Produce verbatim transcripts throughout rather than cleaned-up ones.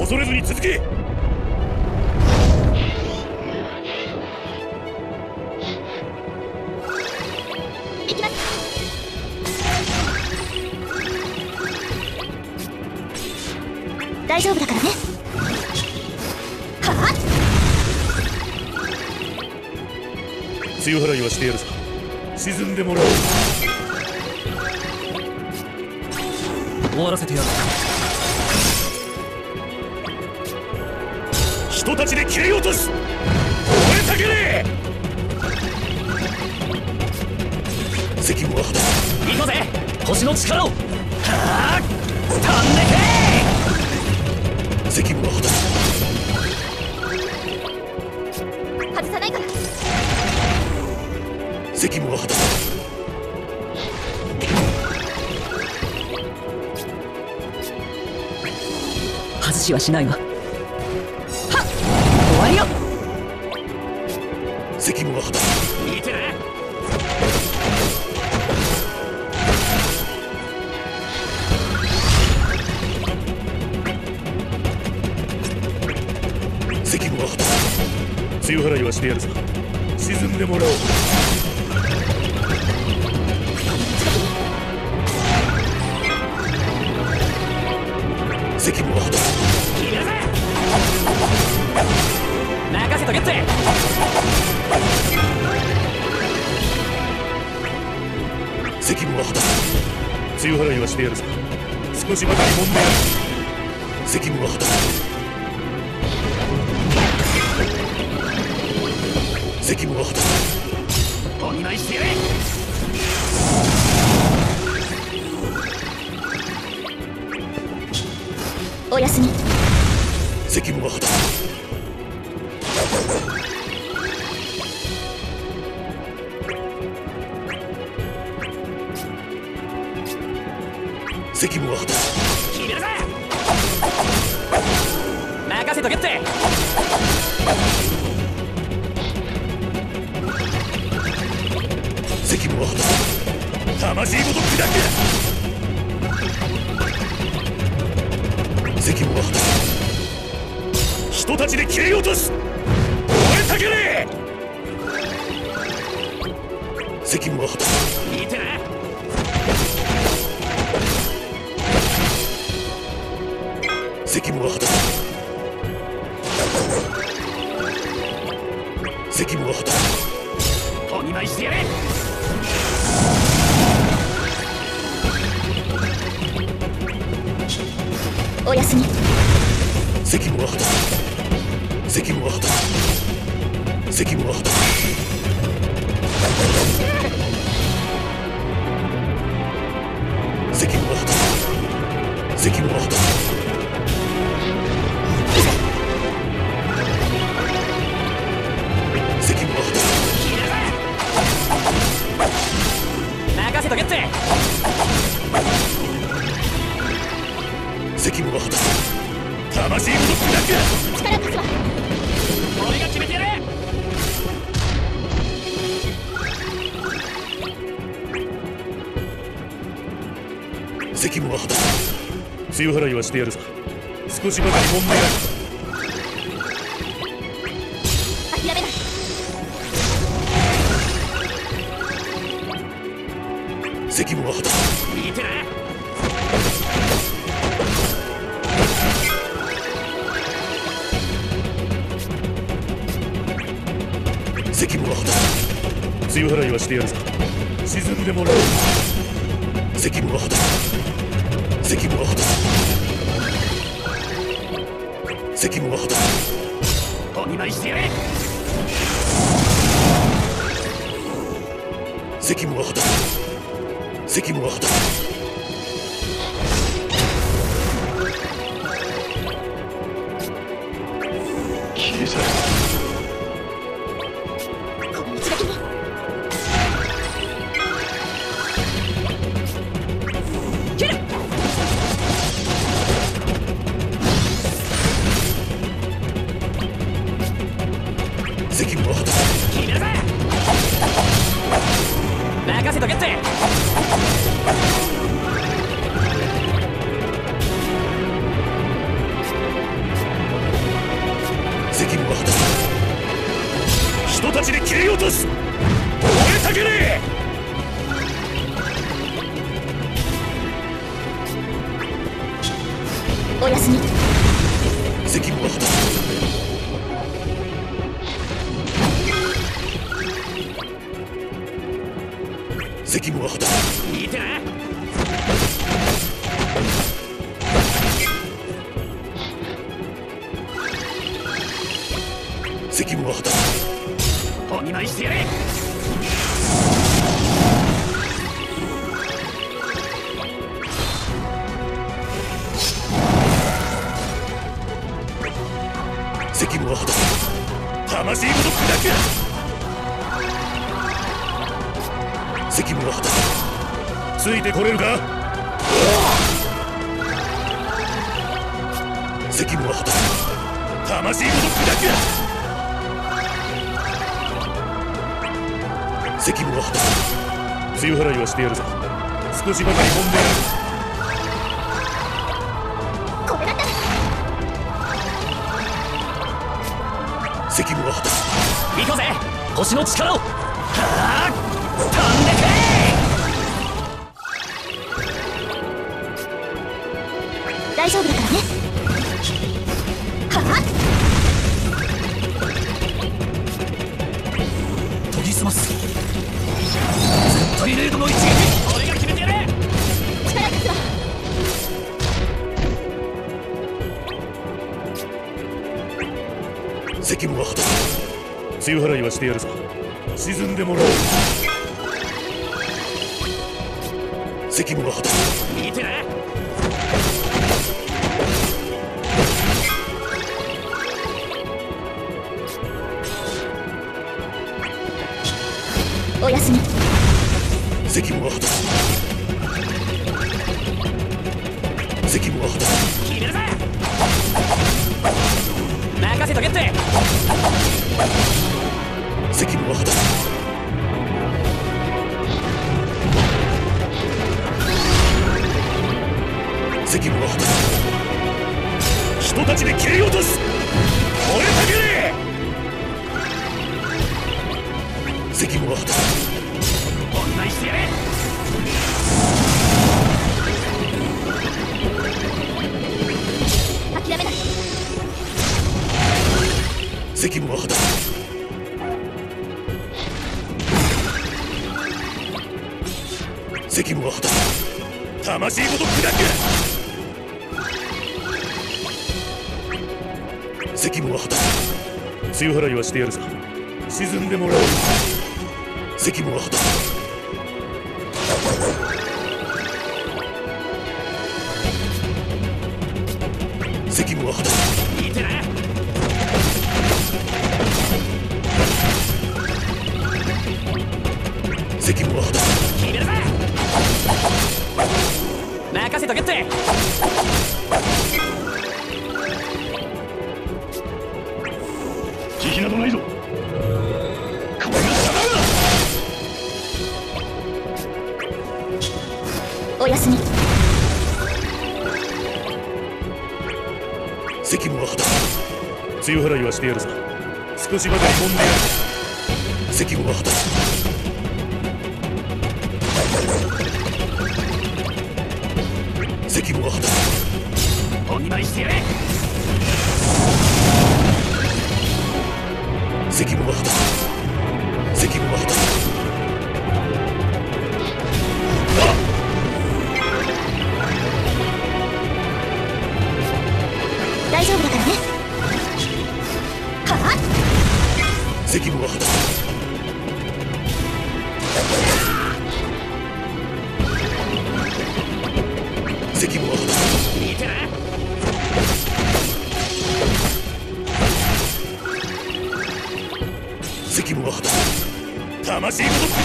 恐れずに続け。 行きます。大丈夫だからね。はあ、 強払いはしてやるさ。沈んでもらおう。 終わらせてやる。 人たちで切れ落とす。燃えたけれ。責務は果たす。 行こうぜ、星の力を。はあ、飛んでけ。 責務は果たす。 外さないから。 責務は果たす。 外しはしないわ。はっ、終わりよ。 責務は果たす。 見てね。 責務は果たす。強払いはしてやるさ。沈んでもらおう。責務は果たす。 決めるぜ。任せとけって。 責務は果たす。強払いはしてやるさ。少しばかりもんでやる。責務は果たす。責務は果たす。 お見舞いしてやれ。 おやすみ。 責務は果たす。責務は果たす。 決めるぜ。任せとけって。 責務は果たす。魂ごと砕け。責務は果たす。人たちで切れ落とす。燃えたけれ。責務は果たす。 見てね。 責務は果たす。責務は果たす。 お見舞いしてやれ。 おやすみ。 責務は果たす。責務は果たす。責務は果たす。責務は果たす。責務は果たす。責務は果たす。 任せとけって。 責務は果たす。魂ごと砕け。 力貸すわ。 俺が決めてやれ。 責務は果たす。強払いはしてやるさ。少しばかりもんでやる。 諦めない。 責務は果たす。 見てね。 責務は果たす。強払いはしてやるさ。沈んでもらおう。責務は果たす。責務は果たす。責務は果たす。 お見舞いしてやれ。 責務は果たす。責務は果たす。消え去れ。 この道だけに。 切る。 責務は果たす。 決めるぜ。任せとけって。 たちで切り落とす。燃えたけれ。 おやすみ。 責務は果たす。責務は果たす。 見てな。 責務は果たす。 お見舞いしてやれ。 責務は果たす。魂ごと砕く。責務は果たす。ついてこれるか。責務は果たす。魂ごと砕く。責務は果たす。強払いはしてやるぞ。少しばかり飛んでやる。 これだったら。 責務は果たす。 行こうぜ、星の力を。はあ、飛んでくれ。 大丈夫だからね。はあ、 研ぎ澄ます。絶対レードの一撃、俺が決めてやれ。 力貸すわ。 責務は果たす。強払いはしてやるぞ。沈んでもらおう。責務は果たす。 見てな。 おやすみ。 責務は果たす。責務は果たす。 決めるぜ。任せとけって。 責務は果たす。責務は果たす。人たちで切り落とす。燃えたけれ。責務は果たす。 お見舞いしてやれ。 諦めない。 責務は果たす。責務は果たす。魂ごと砕く。責務は果たす。強払いはしてやるぞ。沈んでもらおう。責務は果たす。責務は果たす。 見てな。 責務は果たす。 決めるぜ。任せとけって。 慈悲などないぞ。これが定めだ。 おやすみ。 責務は果たす。強払いはしてやるぞ。少しばかり飛んでやる。責務は果たす。責務は果たす。 お見舞いしてやれ。 責務は果たす。責務は果たす。 大丈夫だからね。はあ、 責務は果たす。責務は果たす。 見てな。 責務は果たす。魂ごと砕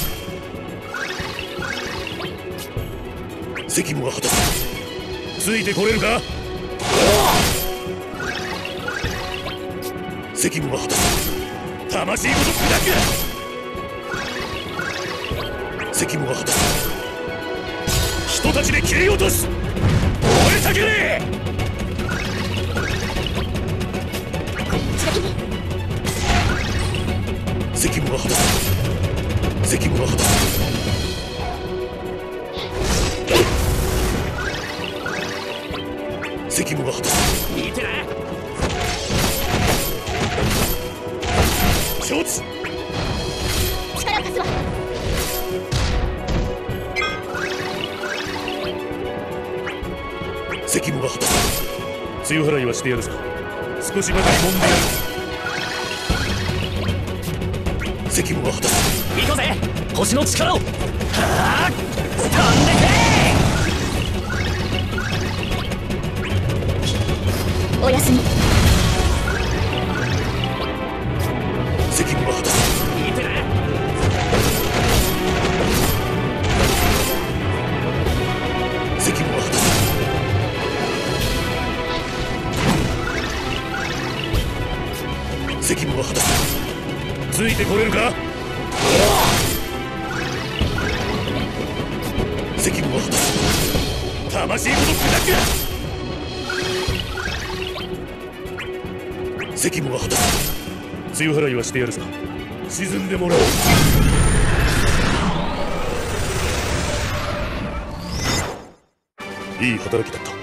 く。責務は果たす。ついてこれるか。責務は果たす。魂ごと砕く。責務は果たす。人たちで切り落とす。燃えたけれ。 こっちだけに。 責務は果たす。責務は果たす。 見てな。 承知。 力を貸すわ。 責務は果たす。梅雨払いはしてやるさ。少しばかり揉んでやる。責務は果たす。 行こうぜ、星の力を。はあ、飛んでけ。 おやすみ。 責務は果たす。 見てな。 責務は果たす。責務は果たす。ついてこれるか。責務は果たす。魂ごと砕く。責務は果たす。梅雨払いはしてやるさ。沈んでもらおう。いい働きだった。